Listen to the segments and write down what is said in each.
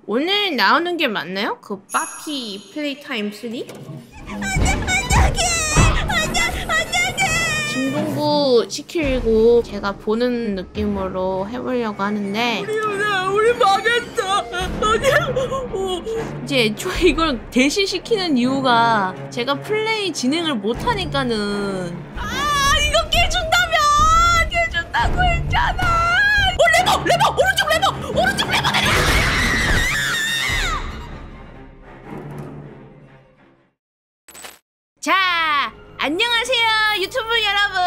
오늘 나오는 게 맞나요? 그 파티 플레이타임 3? 진공구 시키고 제가 보는 느낌으로 해보려고 하는데 우리 망했다. 이제 애초에 이걸 대신 시키는 이유가 제가 플레이 진행을 못하니까는 이거 깨준다고 했잖아. 레버 오른쪽 레버 내려. 자, 안녕하세요 유튜브 여러분,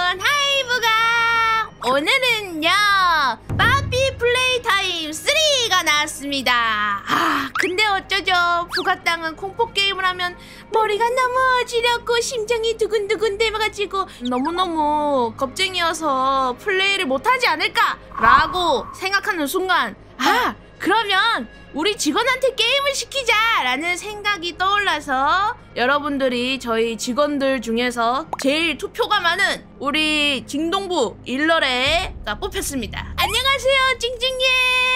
하이브가 오늘은요 빠삐 플레이타임 3가 나왔습니다. 근데 어쩌죠, 부가땅은 공포게임을 하면 머리가 너무 어지럽고 심장이 두근두근 돼가지고 너무너무 겁쟁이여서 플레이를 못하지 않을까 라고 생각하는 순간 그러면 우리 직원한테 게임을 시키자 라는 생각이 떠올라서 여러분들이 저희 직원들 중에서 제일 투표가 많은 우리 징동부 일러레가 뽑혔습니다. 안녕하세요 찡찡님.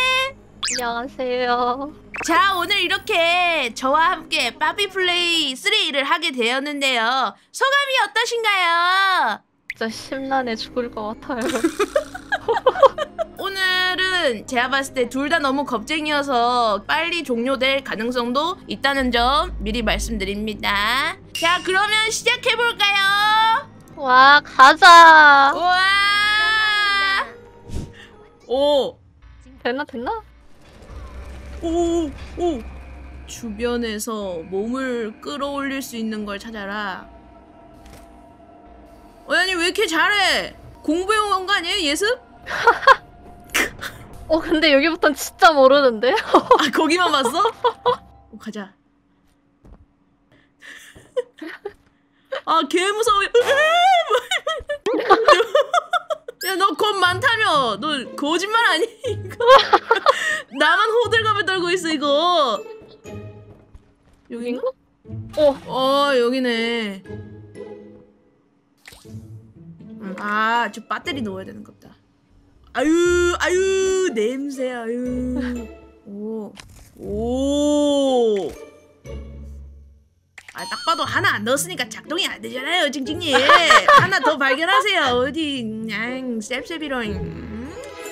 안녕하세요. 자, 오늘 이렇게 저와 함께 빠삐 플레이 3를 하게 되었는데요, 소감이 어떠신가요? 진짜 심란해 죽을 것 같아요. 오늘은 제가 봤을 때 둘 다 너무 겁쟁이여서 빨리 종료될 가능성도 있다는 점 미리 말씀드립니다. 자, 그러면 시작해볼까요? 와, 가자. 우와! 오! 됐나? 오! 주변에서 몸을 끌어올릴 수 있는 걸 찾아라. 아니 왜 이렇게 잘해? 공부해온 거 아니에요, 예습? 근데 여기부턴 진짜 모르는데? 거기만 봤어? 가자. 개 무서워. 야, 너 겁 많다며. 너 거짓말 아니? 이거. 나만 호들갑을 떨고 있어 이거. 여긴가? 여기네. 저 배터리 넣어야 되는 겁니다. 아유 냄새. 오. 딱 봐도 하나 안 넣었으니까 작동이 안 되잖아요, 징징님. 하나 더 발견하세요. 어디 그냥 셉셉이로잉.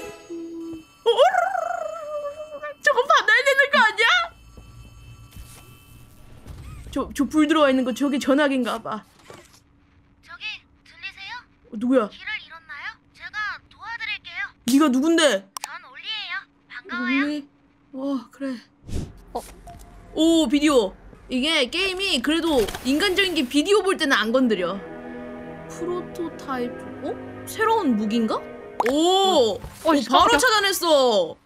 저거 받아야 되는 거 아니야? 저 불 들어와 있는 거 저기 전화기인가 봐. 저기 들리세요? 누구야? 길을 잃었나요? 제가 도와드릴게요. 네가 누군데? 전 올리예요. 반가워요. 올리? 그래. 오, 비디오. 이게 게임이 그래도 인간적인 게 비디오 볼 때는 안 건드려. 프로토타입. 새로운 무기인가? 오! 바로 찾아냈어.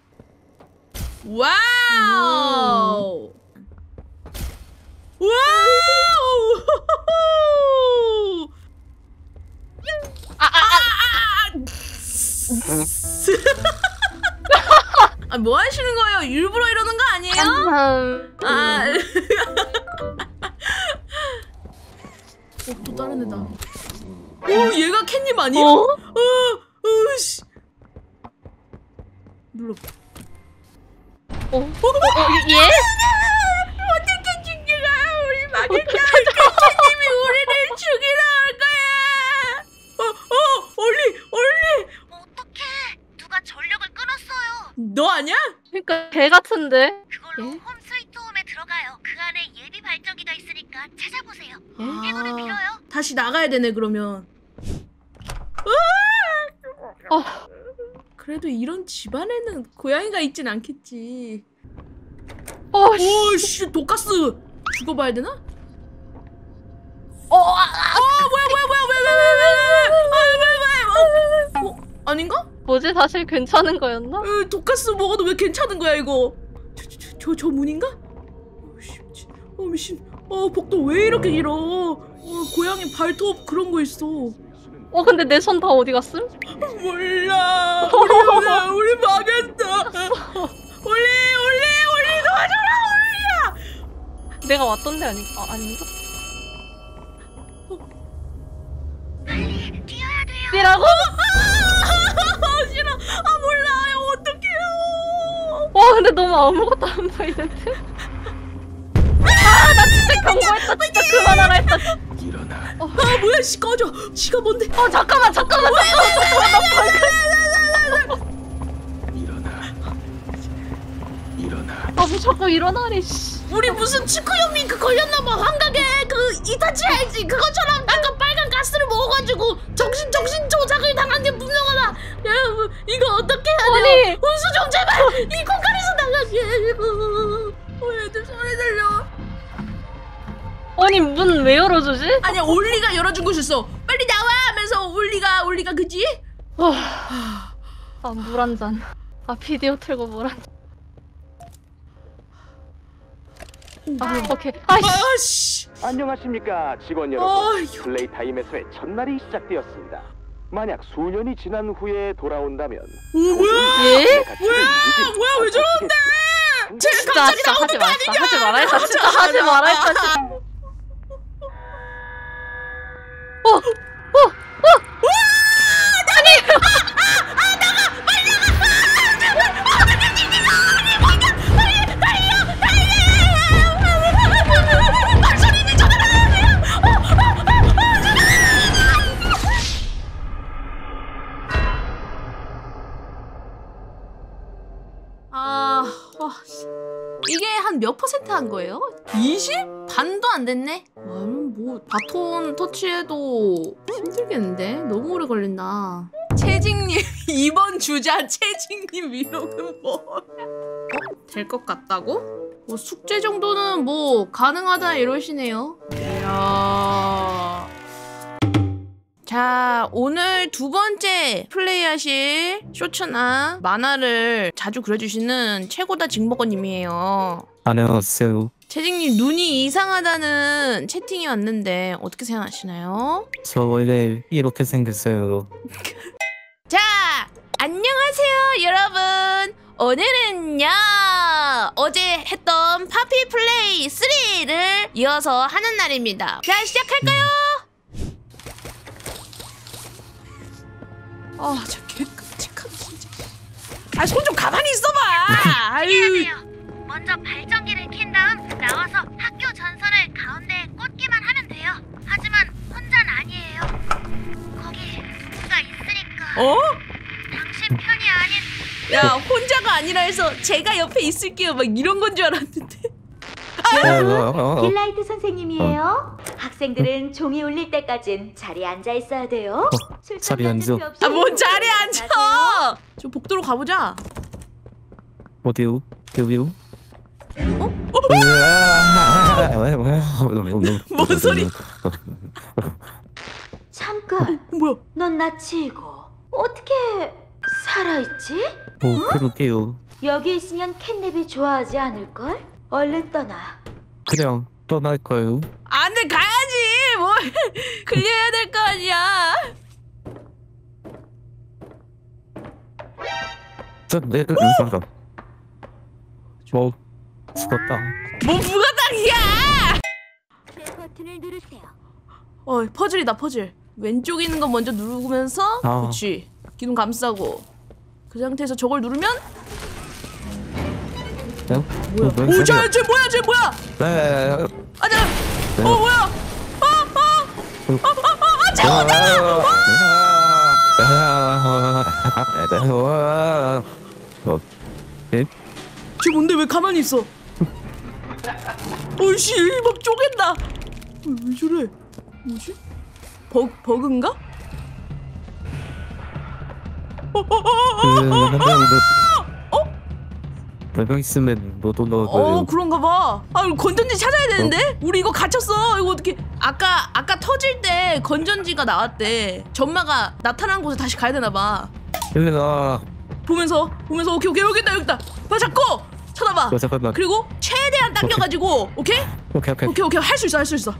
와우! 와우! 뭐 하시는 거예요? 일부러 이러는 거 아니에요? 또 다른 애다. 얘가 캣님 아니야? 씨. 눌러. 예? 어떻게 죽이라? 우리 망했다. 캣님이 우리를 죽이러 올 거야. 올리. 어떡해. 누가 전력을 끊었어요. 너 아니야? 그러니까 개 같은데? 그걸로 예? 홈 스위트 홈에 들어가요. 그 안에 예비 발전기가 있으니까 찾아보세요. 예? 행운을 빌어요. 다시 나가야 되네 그러면. 그래도 이런 집안에는 고양이가 있진 않겠지. 오씨, 독가스 죽어봐야 되나? 뭐야 왜 아닌가? 뭐지? 사실 괜찮은 거였나? 독가스 먹어도 왜 괜찮은 거야 이거? 저 문인가? 미친. 복도 왜 이렇게 길어? 고양이 발톱 그런 거 있어. 근데 내 손 다 어디 갔음? 몰라. 우리 망했다. 올리 도와줘라, 올리야. 내가 왔던 데 아닌가? 빨리 뛰어야 돼요. 뛰라고? 싫어. 몰라. 어떡해요. 근데 너무 너무 아무것도 안 보이는데? 아, 나 진짜 경고했다. 진짜 그만하라 했다. 아 뭐야 씨 꺼져. 지가 뭔데? 잠깐만. 나 아, 뭐 자꾸 일어나래, 씨. 우리 무슨 치쿠요미 그 걸렸나봐. 환각에 그 이타치 알지? 그것처럼 약간 빨간 가스를 먹어가지고 정신 조작을 당한 게 분명하다. 여러분 이거 어떻게 해야 돼요? 아니. 훈수 좀 제발 이 공간에서 나가게 해주고. 애들 소리 들려. 아니, 문 왜 열어주지? 아니야 올리가 열어준 곳이었어. 빨리 나와 하면서 올리가 그지? 아, 물 한 잔. 아, 비디오 틀고 물 한 잔. 오케이. 아씨. 안녕하십니까 직원 여러분. 플레이타임에서의 첫날이 시작되었습니다. 만약 수년이 지난 후에 돌아온다면 뭐야? 예? 뭐야 왜 저러는데? 제가 진짜 갑자기 나오는 하지 거 말았어. 아니냐? 하지 말아야겠다. 진짜 하지 말아야겠다. 진짜. 이게 한 몇 퍼센트 한 거예요? 20? 반도 안 됐네? 뭐 바톤 터치해도 힘들겠는데? 너무 오래 걸린다. 채징님 2번 주자 채징님 위로는 뭐? 될 것 같다고? 뭐 숙제 정도는 뭐 가능하다 이러시네요. 이야. 자, 오늘 두 번째 플레이하실 쇼츠나 만화를 자주 그려주시는 최고다 징버거님이에요. 안녕하세요. 채징님 눈이 이상하다는 채팅이 왔는데 어떻게 생각하시나요? 저 원래 이렇게 생겼어요. 자, 안녕하세요 여러분. 오늘은요 어제 했던 파피 플레이 3를 이어서 하는 날입니다. 자, 시작할까요? 아, 저 개끔찍한 진짜. 아, 손 좀 가만히 있어봐. 아유. 미안해요. 먼저 발전기를 킨 다음 나와서 학교 전선을 가운데에 꽂기만 하면 돼요. 하지만 혼자는 아니에요. 거기 누가 있으니까. 어? 당신 편이 아닌. 야, 혼자가 아니라 해서 제가 옆에 있을게요. 막 이런 건 줄 알았는데. 딜라이트 선생님이에요. 학생들은 종이 울릴 때까진 자리에 앉아 있어야 돼요. 자리에 앉아. 아, 뭔 자리에 앉아. 저 복도로 가보자. 어디요? 여기요? 뭔 소리? 잠깐, 뭐야? 넌 나치고 어떻게 살아있지? 그럴게요. 여기 있으면 캣냅이 좋아하지 않을걸? 얼른 떠나. 그냥 떠날까요? 안 돼, 가야지. 뭐 클리어해야 될 거 아니야. 뭐 죽었다. 뭐 무가당이야. 버튼을 누르세요. 퍼즐이다, 퍼즐. 왼쪽에 있는 거 먼저 누르면서 아. 그렇지. 기둥 감싸고 그 상태에서 저걸 누르면 뭐야? 오, 쟤 뭐야? 아니, 뭐야? 쟤 뭔데 왜 가만히 있어? 어이씨, 막 쪼갠다. 왜 저래? 뭐지? 버그인가? 내가 있으면 너도 넣어줘요. 그런가 봐. 아, 건전지 찾아야 되는데? 우리 이거 갇혔어. 이거 어떻게? 아까 터질 때 건전지가 나왔대. 전마가 나타난 곳에 다시 가야 되나 봐. 여기다. 보면서 오케이 여기다. 봐, 잡고 쳐다봐. 잠깐만. 그리고 최대한 당겨가지고 오케이 할 수 있어.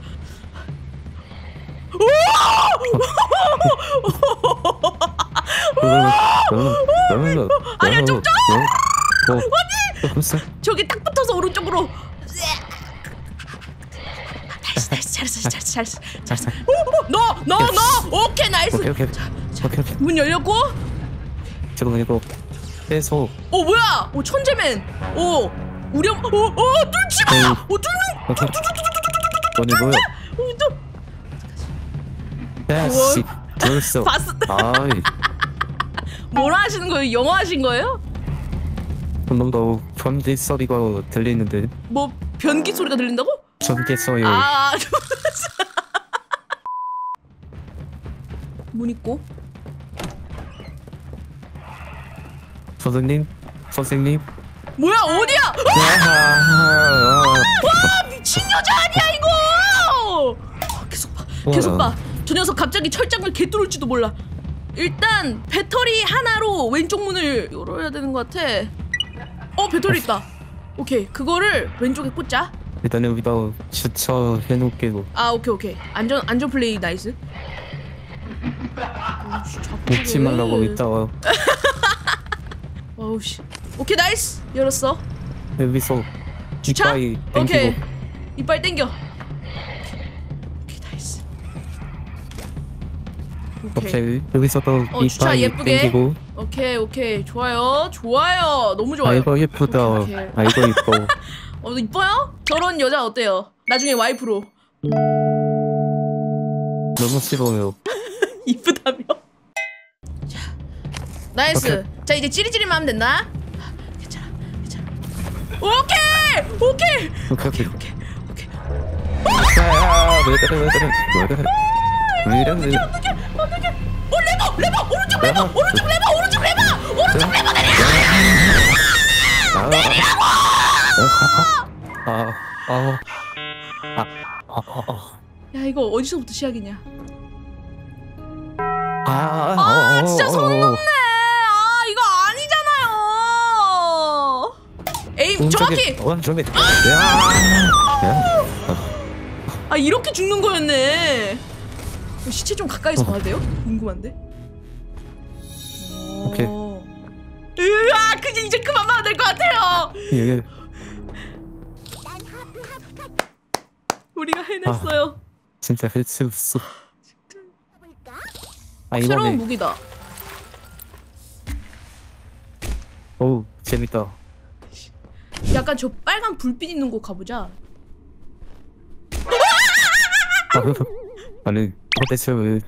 아니야, 좀 어디? 저기 딱 붙어서 오른쪽으로. 잘했어. 너. 오케이, 나이스. 오케이. 문 열렸고. 저거 이거. 빼서. 뭐야? 천재맨. 우령. 뚫지 마. 뚫는. 아니 뭐야? 야씨 들었어. 봤어. 아이. 뭐라 하시는 거예요? 영어 하신 거예요? 뭔가 변기 소리가 들리는데. 뭐 변기 소리가 들린다고? 전기 소리. 문 있고. 선생님. 뭐야 어디야? 와 미친 여자 아니야 이거! 계속 봐. 저 녀석 갑자기 철장을 개뚫을지도 몰라. 일단 배터리 하나로 왼쪽 문을 열어야 되는 것 같아. 배터리 있다. 오케이 그거를 왼쪽에 꽂자. 일단 여기다 주차해놓을게요. 오케이 안전 플레이 나이스. 웃지 말라고 이따가. 어우씨. 오케이 나이스 열었어. 여기서 주차? 이빨 땡기고. 오케이 이빨 땡겨. 오케이 나이스. 오케이 여기서도 주차 이빨 예쁘게. 땡기고. 오케이 좋아요 너무 좋아요. 아이고 예쁘다. 오케이. 아이고 이뻐. 이뻐요? 저런 여자 어때요? 나중에 와이프로. 너무 싫어요. 이쁘다며? 자 나이스. 자 이제 찌리찌리만 하면 됐나? 괜찮아 오케이. 왜 이래? 레버 오른쪽 레버 내려. 야 이거 어디서부터 시작이냐? 진짜 손 넘네. 이거 아니잖아요. 에임 정확히. 이렇게 죽는 거였네. 시체 좀 가까이서 봐도 돼요? 궁금한데. 오케이. 그냥 이제 그만 봐도 될 것 같아요. 예. 우리가 해냈어요. 진짜 할 수 없어. 새로운 무기다. 오 재밌다. 약간 저 빨간 불빛 있는 곳 가보자. 아니 도대체 왜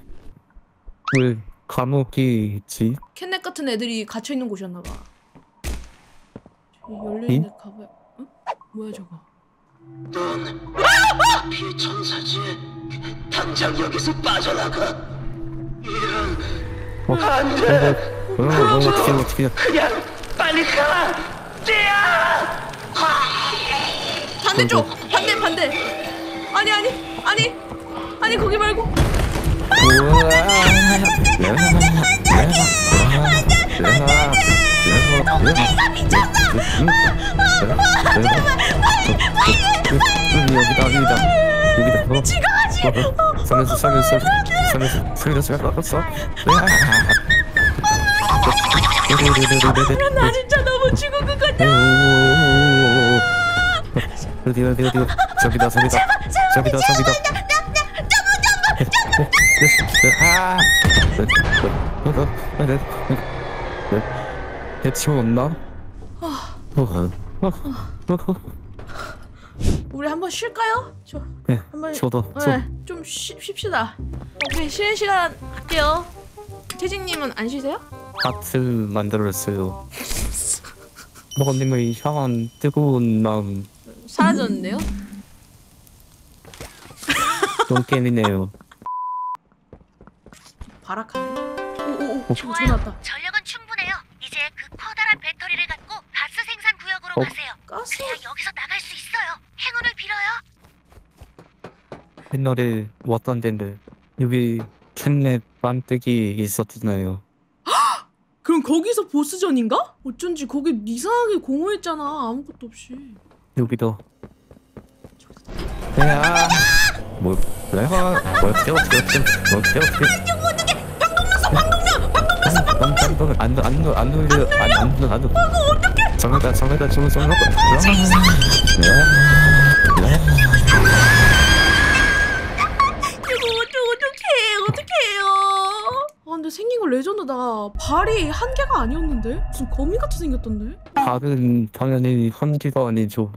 감옥이 있지? 캣넷 같은 애들이 갇혀 있는 곳이었나봐. 저기 열려있는 데 가봐요. 응? 뭐야 저거? 넌 피의 천사지. 당장 여기서 빠져나가. 이런 안돼. 어떻게 그냥 빨리 가. 찌야. 반대쪽. 반대. 아니 거기 말고. 내가 미쳤어. 여기다. 미치가지. 살려서 나 진짜 너무 죽은 것 같아. 어디 저기다. 대충 없나? 우리 한번 쉴까요? 한번 저도 좀 쉽시다. 오케이 쉬는 시간 할게요. 태진님은 안 쉬세요? 하트 만들었어요. 먹어님의 향한 뜨거운 마음 사라졌는데요? 똥게임이네요. 바락하네. 오 전화 왔다. 전력은 충분해요. 이제 그 커다란 배터리를 갖고 가스 생산 구역으로 가세요. 가스? 그래야 여기서 나갈 수 있어요. 행운을 빌어요. 옛날에 왔던 데인데 여기 캣넷 반뜨기 있었잖아요. 그럼 거기서 보스전인가? 어쩐지 거기 이상하게 공허했잖아. 아무것도 없이. 여기도. 야, 뭐 내가 어떻게 방독면 안 돌려 정해다 좀 어떡해요. 근데 생긴 거 레전드다. 발이 한 개가 아니었는데? 무슨 거미 같이 생겼던데? 발은 당연히 헌기가 아니죠.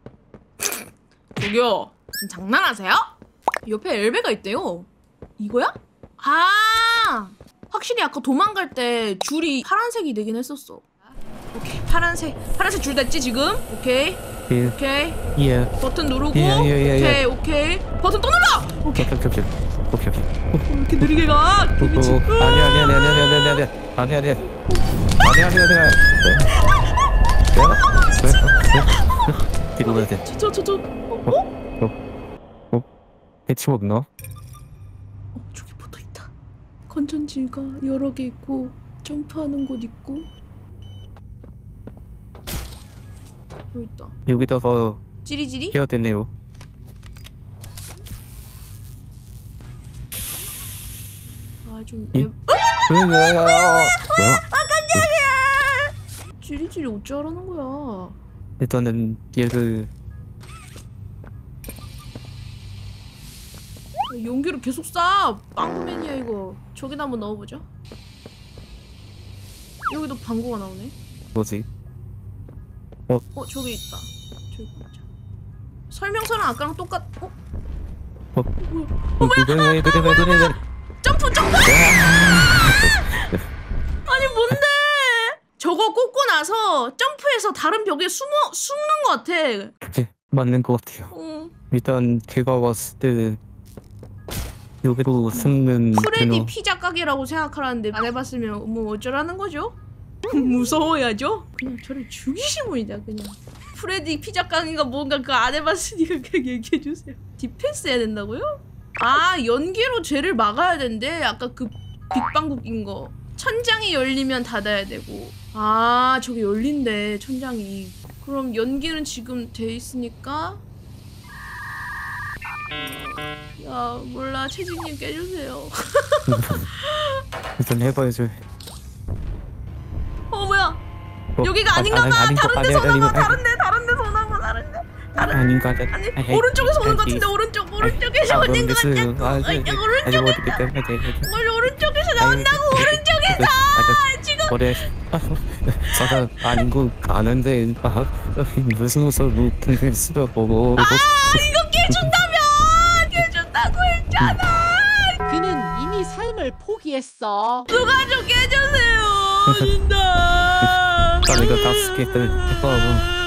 저기요, 지금 장난하세요? 옆에 엘베가 있대요. 이거야? 아, 확실히 아까 도망갈 때 줄이 파란색이 되긴 했었어. 오케이, 파란색 줄 됐지 지금? 오케이. 예. 오케이. 예. 버튼 누르고. 예. 오케이. 버튼 또 눌러. 오케이. 오케이. 이렇게 느리게 가. 아니. 뒤로 가야 돼. 저. 해치 먹나? 저기 붙어 있다. 건전지가 여러 개 있고 점프하는 곳 있고. 여기 있다. 여기다가 찌리찌리? 해야 되네요. 좀 예? 뭐야? 찌리찌리 어쩌라는 거야? 일단은 얘를 용기를 계속 쏴! 빵맨이야 이거. 저기다 한번 넣어보죠. 여기도 방구가 나오네. 뭐지? 저기 있다. 저기 보자. 설명서랑 아까랑 똑같... 점프! 아니 뭔데? 저거 꽂고 나서 점프해서 다른 벽에 숨는 것 같아. 그게 맞는 것 같아요. 일단 걔가 왔을 때 여기로 숨는 프레디 피자 가게라고 생각하라는데 안 해봤으면 뭐 어쩌라는 거죠? 무서워야죠? 그냥 저를 죽이시면이다 그냥. 프레디 피자 가게가 뭔가 그거 안 해봤으니까 그냥 얘기해주세요. 디펜스 해야 된다고요? 아, 연기로 쟤를 막아야 된대. 아까 그 빅방국인 거. 천장이 열리면 닫아야 되고. 아, 저게 열린대 천장이. 그럼 연기는 지금 돼 있으니까. 야, 몰라. 채진님 깨주세요. 일단 해봐야죠. 뭐야? 여기가 아닌가 봐. 다른 데서 오나 봐. 다른 데서 오나 봐. 아닌가? 아니, 오른쪽에서 오는 것 같은데. 오른쪽에서 오는 것 같다고. 오른쪽에서 나온다고. 오른쪽에서 지금. 그래. 사가 아닌 거 아는데 무슨 옷을 못 쓰려고. 이거 깨준다고 했잖아. 그는 이미 삶을 포기했어. 누가 좀 깨주세요. 진짜. 이거 다 스케이트를 해봐고.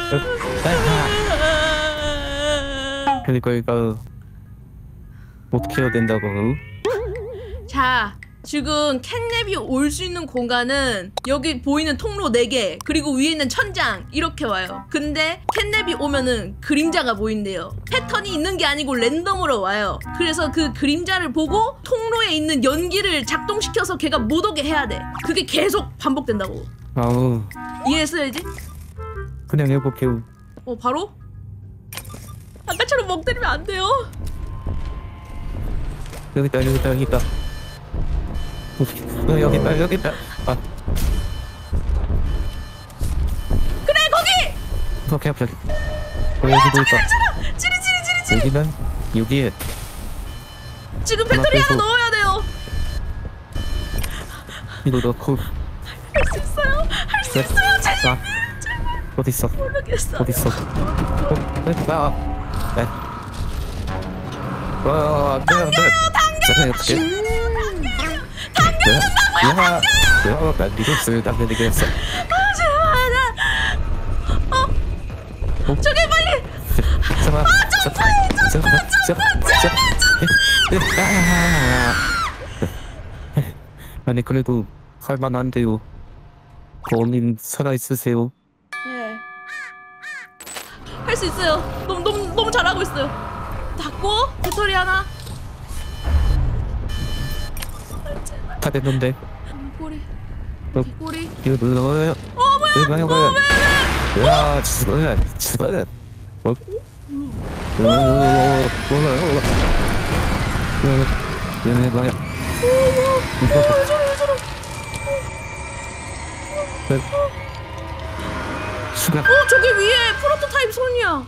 그러니까 이거 어떻게 해야 된다고? 자, 지금 캣냅이 올 수 있는 공간은 여기 보이는 통로 4개 그리고 위에 있는 천장 이렇게 와요. 근데 캣냅이 오면은 그림자가 보인대요. 패턴이 있는 게 아니고 랜덤으로 와요. 그래서 그 그림자를 보고 통로에 있는 연기를 작동시켜서 걔가 못 오게 해야 돼. 그게 계속 반복된다고. 아우. 이해했어야지? 그냥 해볼게요. 바로? 아까처럼 멍 때리면 안 돼요. 여기 있다. 여기 있다. 아. 그래, 거기! 오케이. 여기도 있다. 찌리찌리. 여기는 여기에. 지금 배터리 하나 넣어야 돼요. 이거 넣고. 할 수 있어요. 제발. 어디 있어? 모르겠어. 어디 있어? 당겨준다고요. 믿었어요. 당겨주겠어. 저기 빨리. 아니 그래도 할만한데요. 거님 살아 있으세요? 네. 할 수 있어요. 너무 잘하고 있어요. 닫고 배터리 하나. 다 됐는데. 꼬리. 꼬리. 이거 눌러요. 뭐야? 야, 죽어야. 저기 위에 프로토타입 손이야.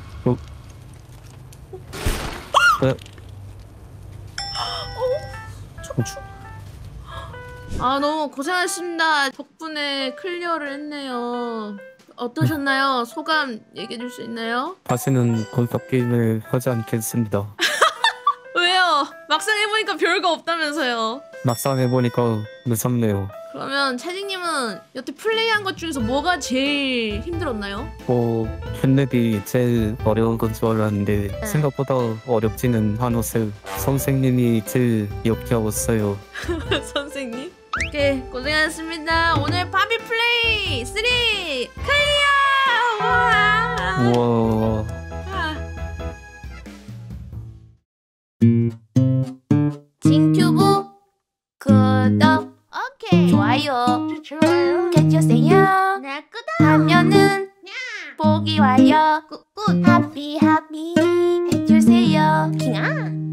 척추. 아 너무 고생하셨습니다. 덕분에 클리어를 했네요. 어떠셨나요? 소감 얘기해줄 수 있나요? 다시는 콘솔 게임을 하지 않겠습니다. 왜요? 막상 해보니까 별거 없다면서요. 막상 해보니까 무섭네요. 그러면 채직님은 여태 플레이한 것 중에서 뭐가 제일 힘들었나요? 캔랩이 제일 어려운 건 줄 알았는데 생각보다 어렵지는 않았어요. 선생님이 제일 역겨웠어요. 선생님? 오케이 고생하셨습니다. 오늘 파비 플레이 3 클리어! 우와! 우와. 징튜브 구독 좋아요 해주세요. 네, 끄덕. 하면은 보기 와요. 꾹꾹 하삐 해주세요. 킹아.